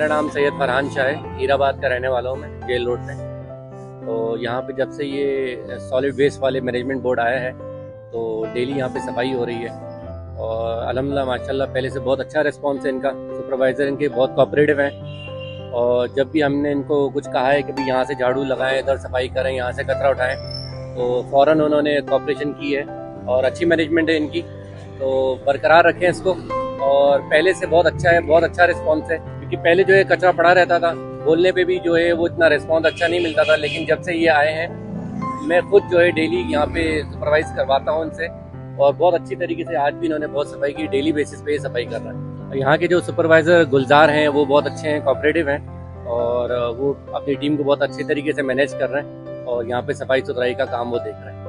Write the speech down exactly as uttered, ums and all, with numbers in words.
मेरा नाम सैयद फरहान शाह है, हीराबाद का रहने वाला हूँ मैं, जेल रोड पे। तो यहाँ पे जब से ये सॉलिड वेस्ट वाले मैनेजमेंट बोर्ड आया है तो डेली यहाँ पे सफाई हो रही है और अल्हम्दुलिल्लाह माशाल्लाह पहले से बहुत अच्छा रिस्पांस है इनका। सुपरवाइज़र इनके बहुत कोऑपरेटिव हैं और जब भी हमने इनको कुछ कहा है कि भाई यहाँ से झाड़ू लगाएं, इधर सफाई करें, यहाँ से कचरा उठाएं, तो फ़ौरन उन्होंने कोऑपरेशन की है और अच्छी मैनेजमेंट है इनकी। तो बरकरार रखें इसको और पहले से बहुत अच्छा है, बहुत अच्छा रिस्पांस है। क्योंकि पहले जो है कचरा पड़ा रहता था, बोलने पे भी जो है वो इतना रिस्पांस अच्छा नहीं मिलता था, लेकिन जब से ये आए हैं मैं खुद जो है डेली यहाँ पे सुपरवाइज करवाता हूँ इनसे और बहुत अच्छी तरीके से आज भी इन्होंने बहुत सफाई की, डेली बेसिस पे सफाई कर रहा है। यहाँ के जो सुपरवाइज़र गुलजार हैं वो बहुत अच्छे हैं, कोऑपरेटिव हैं और वो अपनी टीम को बहुत अच्छे तरीके से मैनेज कर रहे हैं और यहाँ पे सफाई सुथराई का काम वो देख रहे हैं।